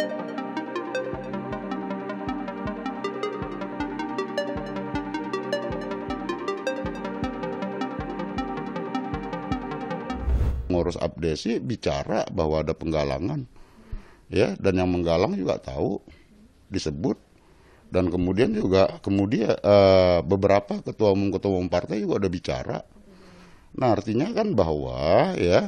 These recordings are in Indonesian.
Ngurus abdesi bicara bahwa ada penggalangan, ya, dan yang menggalang juga tahu, disebut, dan kemudian beberapa ketua umum partai juga ada bicara. Nah, artinya kan bahwa ya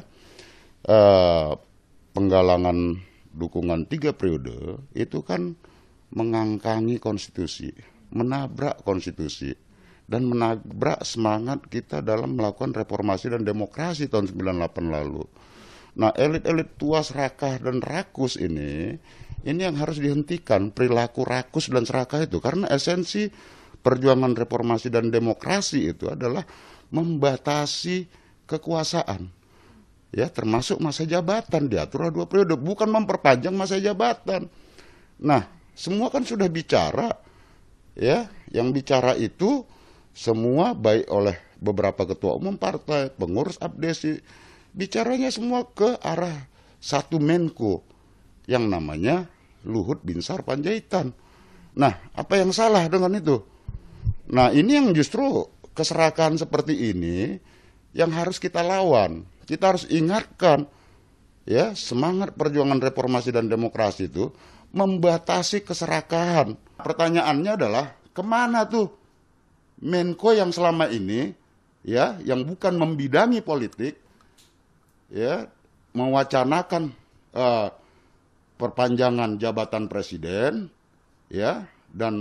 penggalangan dukungan 3 periode itu kan mengangkangi konstitusi, menabrak konstitusi, dan menabrak semangat kita dalam melakukan reformasi dan demokrasi tahun 98 lalu. Nah, elit-elit tua serakah dan rakus ini yang harus dihentikan, perilaku rakus dan serakah itu, karena esensi perjuangan reformasi dan demokrasi itu adalah membatasi kekuasaan, ya, termasuk masa jabatan, diatur 2 periode, bukan memperpanjang masa jabatan. Nah, semua kan sudah bicara, ya, yang bicara itu semua baik oleh beberapa ketua umum partai, pengurus abdesi, bicaranya semua ke arah satu Menko yang namanya Luhut Binsar Panjaitan. Nah, apa yang salah dengan itu? Nah, ini yang justru keserakahan seperti ini yang harus kita lawan. Kita harus ingatkan, ya, semangat perjuangan reformasi dan demokrasi itu membatasi keserakahan. Pertanyaannya adalah kemana tuh Menko yang selama ini, ya, yang bukan membidangi politik, ya, mewacanakan perpanjangan jabatan presiden, ya, dan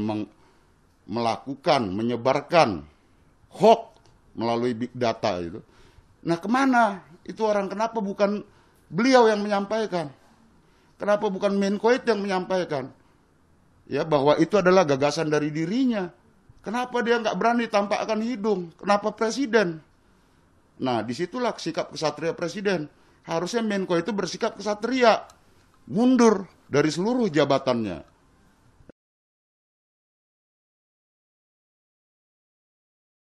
menyebarkan hoax melalui big data itu. Nah, kemana itu orang? Kenapa bukan beliau yang menyampaikan? Kenapa bukan Menko itu yang menyampaikan? Ya, bahwa itu adalah gagasan dari dirinya. Kenapa dia nggak berani tampakkan hidung? Kenapa presiden? Nah, disitulah sikap kesatria presiden. Harusnya Menko itu bersikap kesatria, mundur dari seluruh jabatannya.